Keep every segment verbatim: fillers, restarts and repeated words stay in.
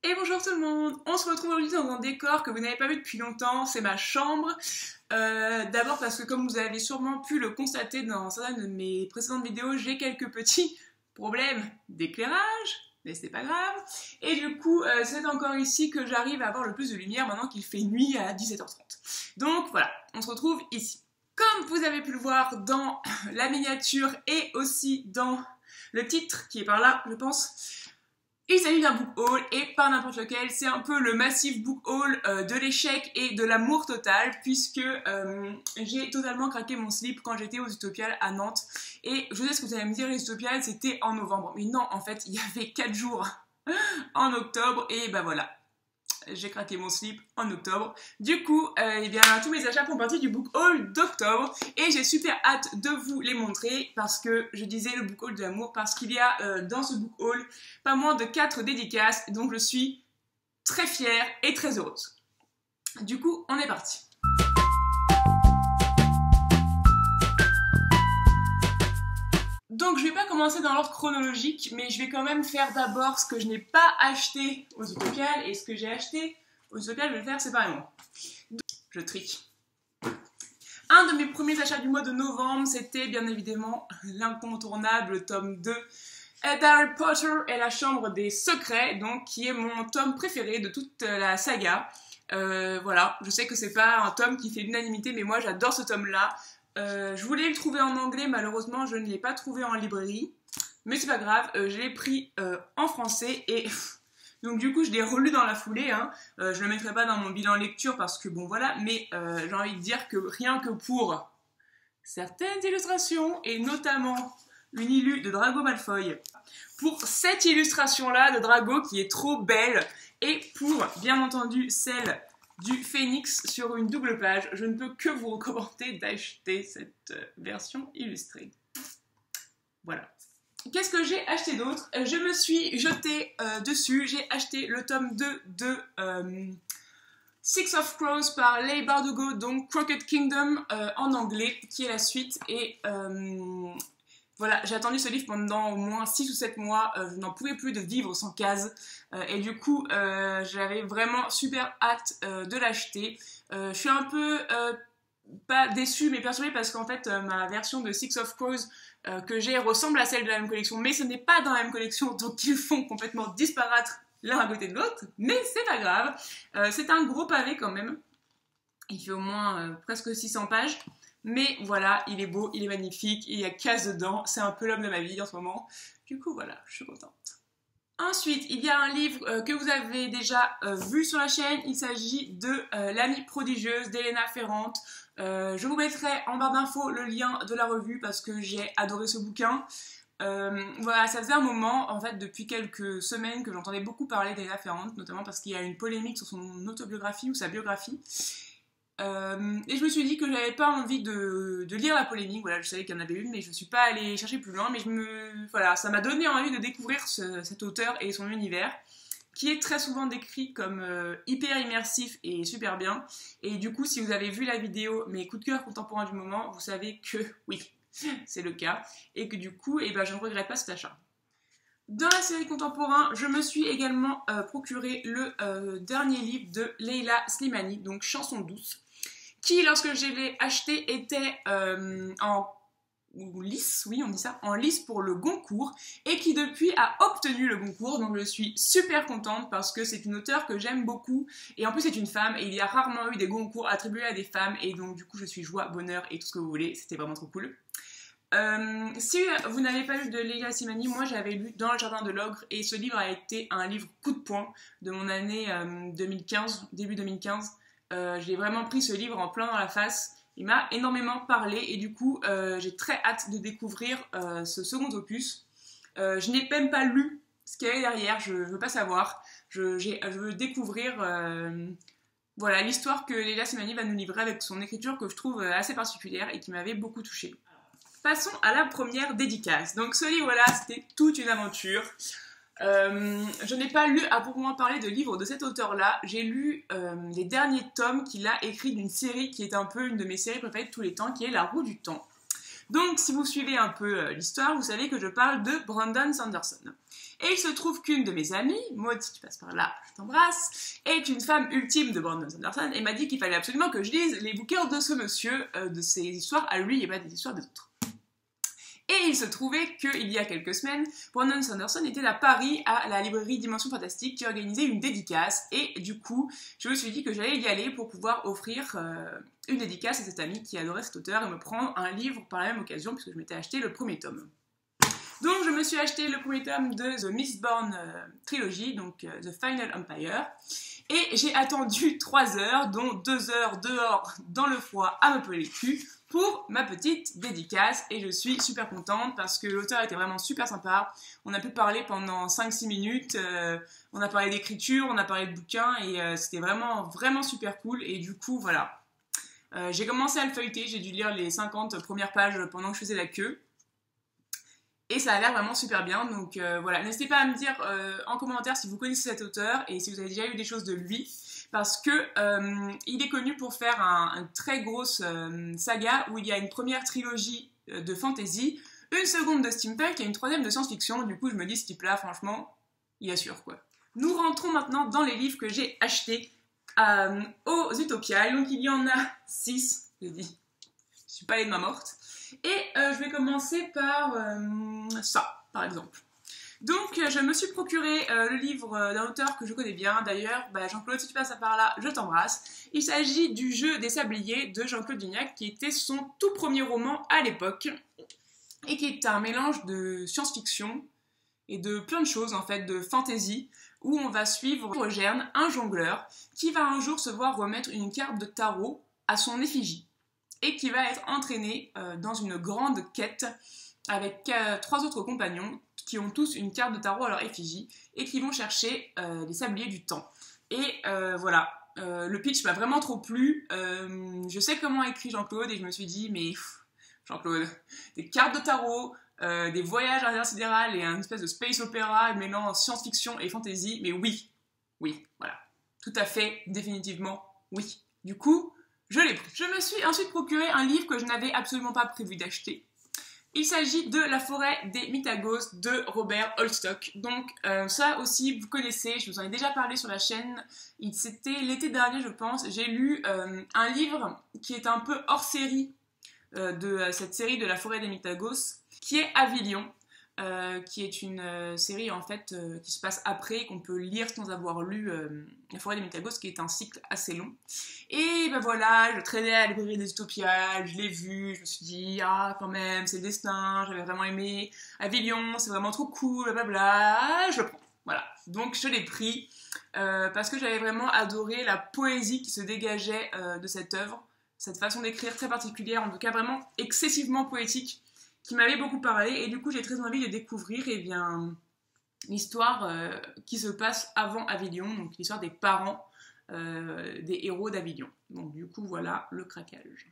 Et bonjour tout le monde, on se retrouve aujourd'hui dans un décor que vous n'avez pas vu depuis longtemps, c'est ma chambre. Euh, D'abord parce que comme vous avez sûrement pu le constater dans certaines de mes précédentes vidéos, j'ai quelques petits problèmes d'éclairage, mais c'est pas grave. Et du coup, euh, c'est encore ici que j'arrive à avoir le plus de lumière maintenant qu'il fait nuit à dix-sept heures trente. Donc voilà, on se retrouve ici. Comme vous avez pu le voir dans la miniature et aussi dans le titre qui est par là, je pense, il s'agit d'un book haul et pas n'importe lequel, c'est un peu le massif book haul euh, de l'échec et de l'amour total puisque euh, j'ai totalement craqué mon slip quand j'étais aux Utopiales à Nantes. Et je sais ce que vous allez me dire, les Utopiales c'était en novembre, mais non, en fait il y avait quatre jours en octobre et bah voilà. J'ai craqué mon slip en octobre. Du coup, euh, eh bien, tous mes achats font partie du book haul d'octobre et j'ai super hâte de vous les montrer parce que je disais le book haul de l'amour parce qu'il y a euh, dans ce book haul pas moins de quatre dédicaces donc je suis très fière et très heureuse. Du coup, on est parti. Donc je vais pas commencer dans l'ordre chronologique, mais je vais quand même faire d'abord ce que je n'ai pas acheté aux Utopiales et ce que j'ai acheté aux Utopiales, je vais le faire séparément. Donc, je trie. Un de mes premiers achats du mois de novembre, c'était bien évidemment l'incontournable tome deux d'Harry Potter et la Chambre des Secrets, donc qui est mon tome préféré de toute la saga. Euh, voilà, je sais que c'est pas un tome qui fait l'unanimité, mais moi j'adore ce tome-là. Euh, je voulais le trouver en anglais, malheureusement je ne l'ai pas trouvé en librairie, mais c'est pas grave, euh, je l'ai pris euh, en français et donc du coup je l'ai relu dans la foulée, hein. euh, je le mettrai pas dans mon bilan lecture parce que bon voilà, mais euh, j'ai envie de dire que rien que pour certaines illustrations et notamment une illu de Drago Malfoy, pour cette illustration là de Drago qui est trop belle et pour bien entendu celle du Phénix sur une double page, je ne peux que vous recommander d'acheter cette euh, version illustrée. Voilà. Qu'est-ce que j'ai acheté d'autre? Je me suis jetée euh, dessus, j'ai acheté le tome deux de euh, Six of Crows par Leigh Bardugo, donc Crooked Kingdom euh, en anglais, qui est la suite. Et euh, voilà, j'ai attendu ce livre pendant au moins six ou sept mois, euh, je n'en pouvais plus de vivre sans case, euh, et du coup, euh, j'avais vraiment super hâte euh, de l'acheter. Euh, je suis un peu, euh, pas déçue, mais perturbée parce qu'en fait, euh, ma version de Six of Crows euh, que j'ai ressemble à celle de la même collection, mais ce n'est pas dans la même collection, donc ils font complètement disparaître l'un à côté de l'autre, mais c'est pas grave. Euh, c'est un gros pavé quand même, il fait au moins euh, presque six cents pages. Mais voilà, il est beau, il est magnifique, il y a case dedans, c'est un peu l'homme de ma vie en ce moment. Du coup, voilà, je suis contente. Ensuite, il y a un livre euh, que vous avez déjà euh, vu sur la chaîne. Il s'agit de euh, L'amie prodigieuse d'Elena Ferrante. Euh, je vous mettrai en barre d'infos le lien de la revue parce que j'ai adoré ce bouquin. Euh, voilà, ça faisait un moment, en fait, depuis quelques semaines que j'entendais beaucoup parler d'Elena Ferrante, notamment parce qu'il y a une polémique sur son autobiographie ou sa biographie. Euh, et je me suis dit que j'avais pas envie de, de lire la polémique, voilà, je savais qu'il y en avait une, mais je suis pas allée chercher plus loin, mais je me, voilà, ça m'a donné envie de découvrir ce, cet auteur et son univers, qui est très souvent décrit comme euh, hyper immersif et super bien, et du coup, si vous avez vu la vidéo mes coups de cœur contemporains du moment, vous savez que oui, c'est le cas, et que du coup, eh ben, je ne regrette pas cet achat. Dans la série contemporain, je me suis également euh, procuré le euh, dernier livre de Leila Slimani, donc Chanson douce, qui, lorsque je l'ai acheté, était euh, en lice, oui on dit ça, en lice pour le Goncourt, et qui depuis a obtenu le Goncourt, donc je suis super contente parce que c'est une auteure que j'aime beaucoup, et en plus c'est une femme, et il y a rarement eu des Goncourt attribués à des femmes, et donc du coup je suis joie, bonheur et tout ce que vous voulez, c'était vraiment trop cool. Euh, si vous n'avez pas lu de Leila Slimani, moi j'avais lu Dans le jardin de l'ogre et ce livre a été un livre coup de poing de mon année euh, deux mille quinze, début deux mille quinze. Euh, j'ai vraiment pris ce livre en plein dans la face, il m'a énormément parlé et du coup euh, j'ai très hâte de découvrir euh, ce second opus. Euh, je n'ai même pas lu ce qu'il y avait derrière, je ne veux pas savoir, je, je veux découvrir euh, voilà, l'histoire que Leila Slimani va nous livrer avec son écriture que je trouve assez particulière et qui m'avait beaucoup touchée. Passons à la première dédicace. Donc ce livre-là, c'était toute une aventure. Euh, je n'ai pas lu à proprement parler de livres de cet auteur-là. J'ai lu euh, les derniers tomes qu'il a écrits d'une série qui est un peu une de mes séries préférées de tous les temps, qui est La Roue du Temps. Donc si vous suivez un peu euh, l'histoire, vous savez que je parle de Brandon Sanderson. Et il se trouve qu'une de mes amies, Maud, si tu passes par là, je t'embrasse, est une fan ultime de Brandon Sanderson et m'a dit qu'il fallait absolument que je lise les bouquins de ce monsieur, euh, de ses histoires à lui et pas des histoires des autres. Et il se trouvait qu'il y a quelques semaines, Brandon Sanderson était à Paris à la librairie Dimension Fantastique qui organisait une dédicace. Et du coup, je me suis dit que j'allais y aller pour pouvoir offrir euh, une dédicace à cet ami qui adorait cet auteur et me prendre un livre par la même occasion puisque je m'étais acheté le premier tome. Donc je me suis acheté le premier tome de The Mistborn euh, Trilogy, donc euh, The Final Empire. Et j'ai attendu trois heures, dont deux heures dehors dans le froid à me peler le cul, pour ma petite dédicace. Et je suis super contente parce que l'auteur était vraiment super sympa. On a pu parler pendant cinq six minutes, euh, on a parlé d'écriture, on a parlé de bouquins, et euh, c'était vraiment, vraiment super cool. Et du coup, voilà. Euh, j'ai commencé à le feuilleter, j'ai dû lire les cinquante premières pages pendant que je faisais la queue. Et ça a l'air vraiment super bien, donc euh, voilà. N'hésitez pas à me dire euh, en commentaire si vous connaissez cet auteur et si vous avez déjà eu des choses de lui, parce que euh, il est connu pour faire un, un très grosse euh, saga où il y a une première trilogie euh, de fantasy, une seconde de steampunk et une troisième de science-fiction. Du coup, je me dis, ce type-là, franchement, il assure quoi. Nous rentrons maintenant dans les livres que j'ai achetés euh, aux Utopia. Donc il y en a six, je dis. Je suis pas allée de ma morte. Et euh, je vais commencer par euh, ça, par exemple. Donc, euh, je me suis procuré euh, le livre euh, d'un auteur que je connais bien. D'ailleurs, bah, Jean-Claude, si tu passes par là, je t'embrasse. Il s'agit du Jeu des Sabliers de Jean-Claude Dignac, qui était son tout premier roman à l'époque, et qui est un mélange de science-fiction et de plein de choses, en fait, de fantasy, où on va suivre Roger, un jongleur, qui va un jour se voir remettre une carte de tarot à son effigie, et qui va être entraîné euh, dans une grande quête avec euh, trois autres compagnons qui ont tous une carte de tarot à leur effigie et qui vont chercher euh, les sabliers du temps. Et euh, voilà, euh, le pitch m'a vraiment trop plu. Euh, je sais comment écrit Jean-Claude et je me suis dit, mais Jean-Claude, des cartes de tarot, euh, des voyages intersidérales et un espèce de space opéra mêlant science-fiction et fantasy, mais oui, oui, voilà, tout à fait, définitivement, oui. Du coup, je l'ai pris. Je me suis ensuite procuré un livre que je n'avais absolument pas prévu d'acheter. Il s'agit de La forêt des Mitagos de Robert Holstock. Donc euh, ça aussi, vous connaissez, je vous en ai déjà parlé sur la chaîne. C'était l'été dernier, je pense. J'ai lu euh, un livre qui est un peu hors série euh, de euh, cette série de La forêt des Mitagos, qui est Avilion. Euh, qui est une euh, série en fait euh, qui se passe après, qu'on peut lire sans avoir lu euh, La forêt des Mitagos, qui est un cycle assez long. Et ben voilà, je traînais à la librairie des Utopias, je l'ai vu, je me suis dit ah quand même c'est le destin, j'avais vraiment aimé Avilion, c'est vraiment trop cool, blablabla, je le prends. Voilà, donc je l'ai pris euh, parce que j'avais vraiment adoré la poésie qui se dégageait euh, de cette œuvre, cette façon d'écrire très particulière, en tout cas vraiment excessivement poétique, qui m'avait beaucoup parlé, et du coup j'ai très envie de découvrir eh bien, l'histoire euh, qui se passe avant Avilion, donc l'histoire des parents euh, des héros d'Avilion. Donc du coup voilà le craquage.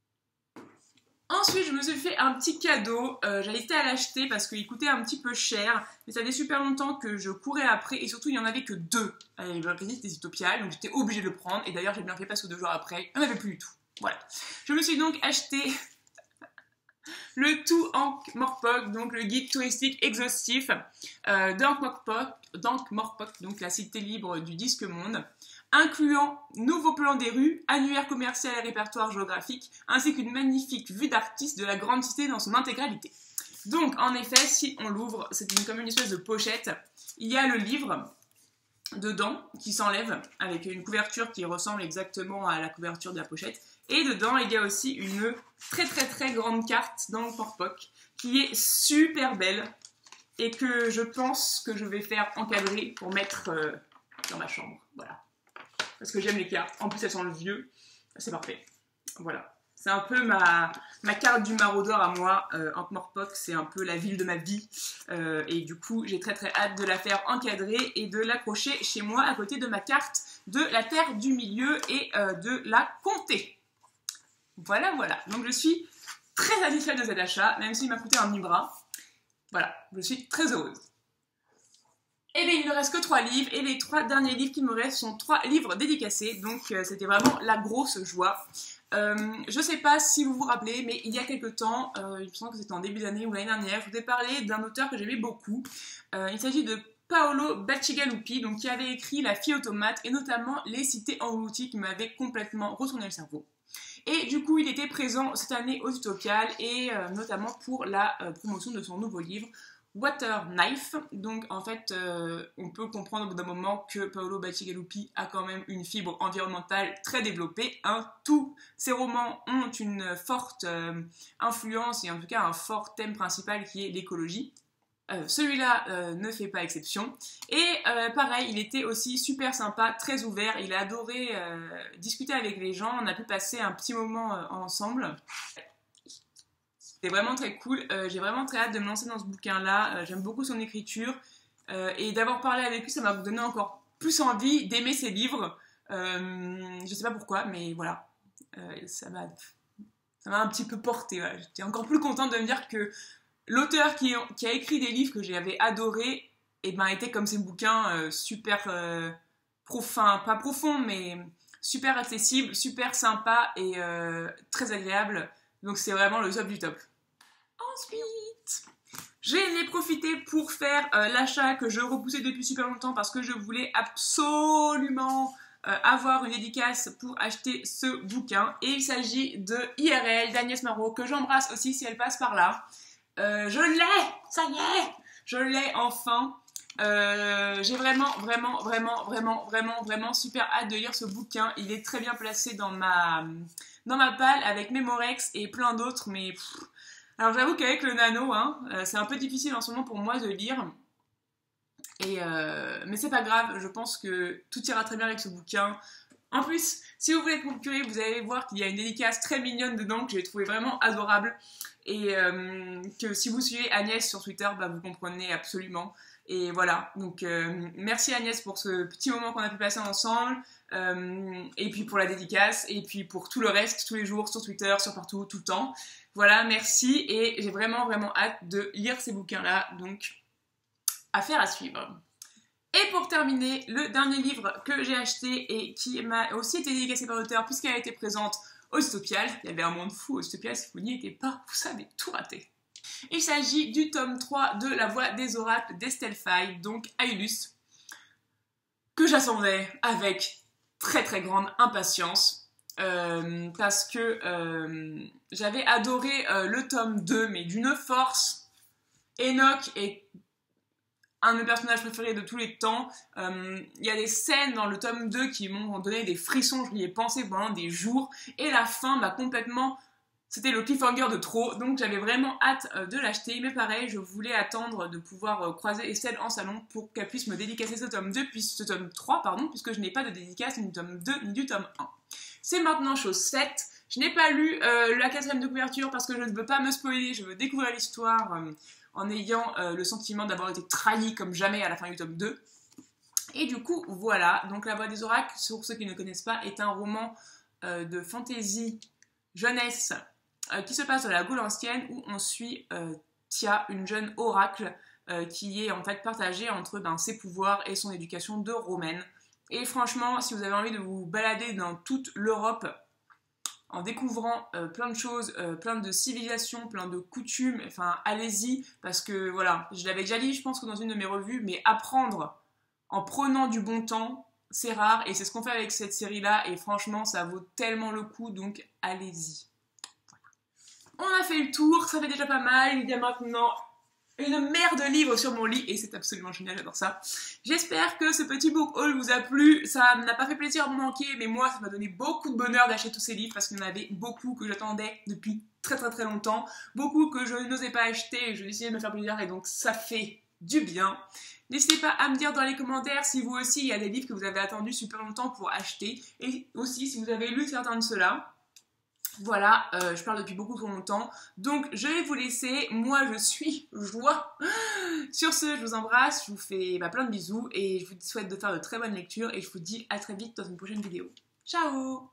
Ensuite je me suis fait un petit cadeau, euh, j'ai hésité à l'acheter parce qu'il coûtait un petit peu cher, mais ça faisait super longtemps que je courais après, et surtout il n'y en avait que deux à la librairie des Utopias, donc j'étais obligée de le prendre, et d'ailleurs j'ai bien fait parce que deux jours après, il n'y en avait plus du tout. Voilà. Je me suis donc acheté le tout Ankh-Morpork, donc le guide touristique exhaustif euh, d'Ankh-Morpork, d'Ankh-Morpork, donc la cité libre du disque monde, incluant nouveau plan des rues, annuaire commercial et répertoire géographique, ainsi qu'une magnifique vue d'artiste de la grande cité dans son intégralité. Donc, en effet, si on l'ouvre, c'est une, comme une espèce de pochette, il y a le livre dedans qui s'enlève avec une couverture qui ressemble exactement à la couverture de la pochette. Et dedans, il y a aussi une très très très grande carte d'Ankh-Morpork qui est super belle et que je pense que je vais faire encadrer pour mettre euh, dans ma chambre. Voilà. Parce que j'aime les cartes. En plus, elles sont le vieux. C'est parfait. Voilà. C'est un peu ma, ma carte du maraudeur à moi. Euh, Ankh-Morpork, c'est un peu la ville de ma vie. Euh, et du coup, j'ai très très hâte de la faire encadrer et de l'accrocher chez moi à côté de ma carte de la Terre du Milieu et euh, de la Comté. Voilà, voilà. Donc je suis très satisfaite de cet achat, même s'il m'a coûté un mi-bras. Voilà, je suis très heureuse. Et bien il ne reste que trois livres, et les trois derniers livres qui me restent sont trois livres dédicacés, donc euh, c'était vraiment la grosse joie. Euh, je sais pas si vous vous rappelez, mais il y a quelques temps, euh, il me semble que c'était en début d'année ou l'année dernière, je vous ai parlé d'un auteur que j'aimais beaucoup. Euh, il s'agit de Paolo Bacigalupi, donc qui avait écrit La fille automate et notamment Les cités englouties qui m'avaient complètement retourné le cerveau. Et du coup, il était présent cette année aux Utopiales et euh, notamment pour la euh, promotion de son nouveau livre Water Knife. Donc en fait, euh, on peut comprendre au bout d'un moment que Paolo Bacigalupi a quand même une fibre environnementale très développée. Hein. Tous ses romans ont une forte euh, influence et en tout cas un fort thème principal qui est l'écologie. Euh, celui-là euh, ne fait pas exception. Et euh, pareil, il était aussi super sympa, très ouvert. Il a adoré euh, discuter avec les gens. On a pu passer un petit moment euh, ensemble. C'était vraiment très cool. Euh, j'ai vraiment très hâte de me lancer dans ce bouquin-là. Euh, j'aime beaucoup son écriture. Euh, et d'avoir parlé avec lui, ça m'a donné encore plus envie d'aimer ses livres. Euh, je sais pas pourquoi, mais voilà. Euh, ça m'a ça m'a un petit peu porté. Voilà. J'étais encore plus contente de me dire que l'auteur qui, qui a écrit des livres que j'avais adorés, eh ben, était comme ces bouquins euh, super euh, profonds, pas profonds, mais super accessibles, super sympas et euh, très agréables. Donc c'est vraiment le top du top. Ensuite, j'en ai profité pour faire euh, l'achat que je repoussais depuis super longtemps parce que je voulais absolument euh, avoir une dédicace pour acheter ce bouquin. Et il s'agit de I R L d'Agnès Marot, que j'embrasse aussi si elle passe par là. Euh, je l'ai, ça y est, je l'ai enfin. Euh, j'ai vraiment, vraiment, vraiment, vraiment, vraiment, vraiment super hâte de lire ce bouquin. Il est très bien placé dans ma, dans ma palle avec Memorex et plein d'autres. Mais pff. Alors j'avoue qu'avec le nano, hein, euh, c'est un peu difficile en ce moment pour moi de lire. Et euh, mais c'est pas grave. Je pense que tout ira très bien avec ce bouquin. En plus, si vous voulez être procurer, vous allez voir qu'il y a une dédicace très mignonne dedans que j'ai trouvé vraiment adorable. Et euh, que si vous suivez Agnès sur Twitter, bah, vous comprenez absolument. Et voilà, donc euh, merci Agnès pour ce petit moment qu'on a pu passer ensemble, euh, et puis pour la dédicace, et puis pour tout le reste, tous les jours, sur Twitter, sur partout, tout le temps. Voilà, merci, et j'ai vraiment vraiment hâte de lire ces bouquins-là, donc affaire à suivre. Et pour terminer, le dernier livre que j'ai acheté et qui m'a aussi été dédicacé par l'auteur puisqu'elle a été présente aux Utopiales. Il y avait un monde fou aux Utopiales, si vous n'y étiez pas, vous savez tout raté. Il s'agit du tome trois de La Voix des Oracles d'Estelle Faye, donc Aulus, que j'attendais avec très très grande impatience, euh, parce que euh, j'avais adoré euh, le tome deux, mais d'une force. Enoch est un de mes personnages préférés de tous les temps. Il euh, y a des scènes dans le tome deux qui m'ont donné des frissons, je m'y ai pensé pendant des jours, et la fin m'a complètement... C'était le cliffhanger de trop, donc j'avais vraiment hâte euh, de l'acheter, mais pareil, je voulais attendre de pouvoir euh, croiser Estelle en salon pour qu'elle puisse me dédicacer ce tome deux, puis ce tome trois, pardon, puisque je n'ai pas de dédicace ni du tome deux ni du tome un. C'est maintenant chose sept. Je n'ai pas lu euh, la quatrième de couverture parce que je ne veux pas me spoiler, je veux découvrir l'histoire euh, en ayant euh, le sentiment d'avoir été trahi comme jamais à la fin du tome deux. Et du coup, voilà, donc La Voix des Oracles, pour ceux qui ne connaissent pas, est un roman euh, de fantasy jeunesse euh, qui se passe dans la Gaule ancienne où on suit euh, Tia, une jeune oracle euh, qui est en fait partagée entre ben, ses pouvoirs et son éducation de romaine. Et franchement, si vous avez envie de vous balader dans toute l'Europe en découvrant euh, plein de choses, euh, plein de civilisations, plein de coutumes, enfin allez-y, parce que voilà, je l'avais déjà dit, je pense que dans une de mes revues, mais apprendre en prenant du bon temps, c'est rare, et c'est ce qu'on fait avec cette série-là, et franchement, ça vaut tellement le coup, donc allez-y. Voilà. On a fait le tour, ça fait déjà pas mal, il y a maintenant une mer de livres sur mon lit, et c'est absolument génial, j'adore ça. J'espère que ce petit book haul vous a plu, ça n'a pas fait plaisir à me manquer, mais moi, ça m'a donné beaucoup de bonheur d'acheter tous ces livres, parce qu'il y en avait beaucoup que j'attendais depuis très très très longtemps, beaucoup que je n'osais pas acheter, et je décidais de me faire plaisir, et donc ça fait du bien. N'hésitez pas à me dire dans les commentaires si vous aussi, il y a des livres que vous avez attendus super longtemps pour acheter, et aussi si vous avez lu certains de ceux-là. Voilà, euh, je parle depuis beaucoup trop longtemps, donc je vais vous laisser, moi je suis joie. Sur ce, je vous embrasse, je vous fais bah, plein de bisous, et je vous souhaite de faire de très bonnes lectures, et je vous dis à très vite dans une prochaine vidéo. Ciao!